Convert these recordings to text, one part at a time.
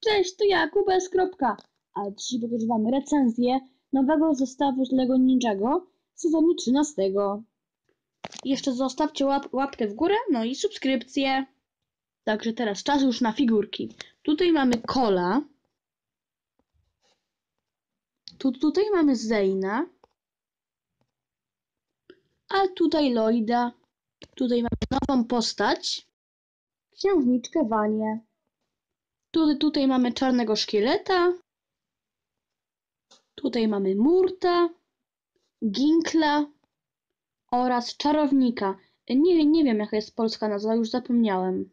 Cześć, to ja, Kubes. A dzisiaj pokażę wam recenzję nowego zestawu z LEGO Ninjago sezonu 13. Jeszcze zostawcie łapkę w górę, no i subskrypcję. Także teraz czas już na figurki. Tutaj mamy Cola. Tutaj mamy Zayna. A tutaj Lloyda. Tutaj mamy nową postać. Księżniczkę Vanię. Tutaj mamy czarnego szkieleta. Tutaj mamy Murta, Ginkla oraz czarownika. Nie wiem jaka jest polska nazwa, już zapomniałem.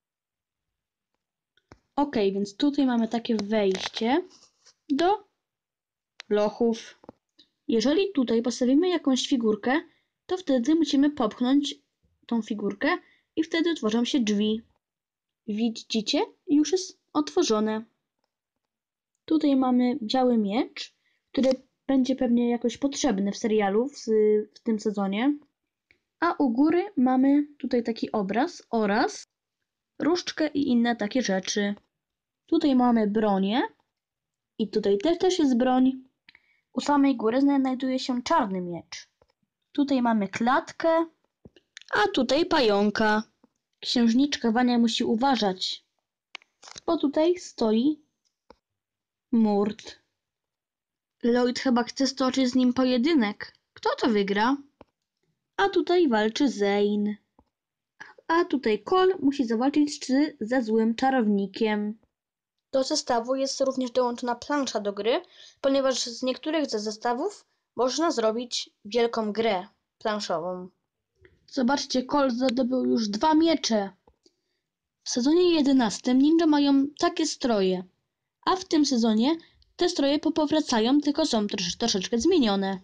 Ok, więc tutaj mamy takie wejście do lochów. Jeżeli tutaj postawimy jakąś figurkę, to wtedy musimy popchnąć tą figurkę i wtedy otworzą się drzwi. Widzicie? Już jest otworzone. Tutaj mamy biały miecz, który będzie pewnie jakoś potrzebny w serialu w tym sezonie. A u góry mamy tutaj taki obraz oraz różdżkę i inne takie rzeczy. Tutaj mamy bronię i tutaj też jest broń. U samej góry znajduje się czarny miecz. Tutaj mamy klatkę, a tutaj pająka. Księżniczka Vania musi uważać, bo tutaj stoi Murt. Lloyd chyba chce stoczyć z nim pojedynek. Kto to wygra? A tutaj walczy Zane. A tutaj Cole musi zawalczyć ze złym czarownikiem. Do zestawu jest również dołączona plansza do gry, ponieważ z niektórych ze zestawów można zrobić wielką grę planszową. Zobaczcie, Cole zdobył już 2 miecze. W sezonie 11 ninja mają takie stroje, a w tym sezonie te stroje popowracają, tylko są troszeczkę zmienione.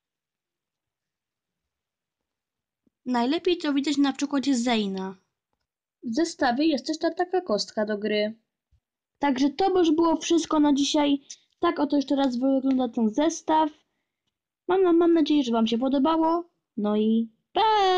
Najlepiej to widać na przykładzie Zayna. W zestawie jest też taka kostka do gry. Także to już było wszystko na dzisiaj. Tak oto jeszcze raz wygląda ten zestaw. Mam nadzieję, że wam się podobało. No i pa!